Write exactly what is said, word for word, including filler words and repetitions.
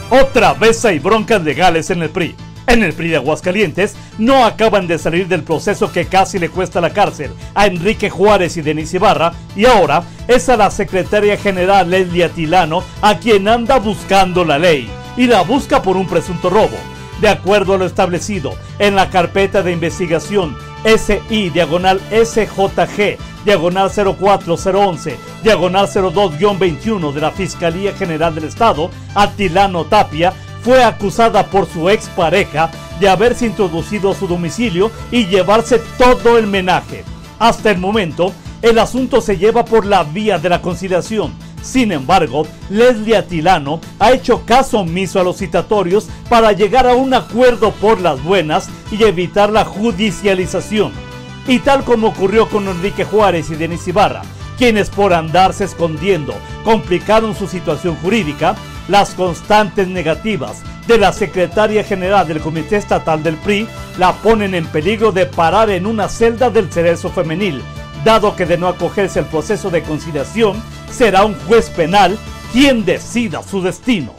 Otra vez hay broncas legales en el P R I. En el P R I de Aguascalientes no acaban de salir del proceso que casi le cuesta la cárcel a Enrique Juárez y Denise Ibarra, y ahora es a la secretaria general Leslie Atilano a quien anda buscando la ley, y la busca por un presunto robo. De acuerdo a lo establecido en la carpeta de investigación S I diagonal S J G diagonal cero cuatro cero once diagonal cero dos guión veintiuno de la Fiscalía General del Estado, Atilano Tapia fue acusada por su expareja de haberse introducido a su domicilio y llevarse todo el menaje. Hasta el momento, el asunto se lleva por la vía de la conciliación. Sin embargo, Leslie Atilano ha hecho caso omiso a los citatorios para llegar a un acuerdo por las buenas y evitar la judicialización. Y tal como ocurrió con Enrique Juárez y Denise Ibarra, quienes por andarse escondiendo complicaron su situación jurídica, las constantes negativas de la secretaria general del Comité Estatal del P R I la ponen en peligro de parar en una celda del Cerezo Femenil, dado que de no acogerse al proceso de conciliación, será un juez penal quien decida su destino.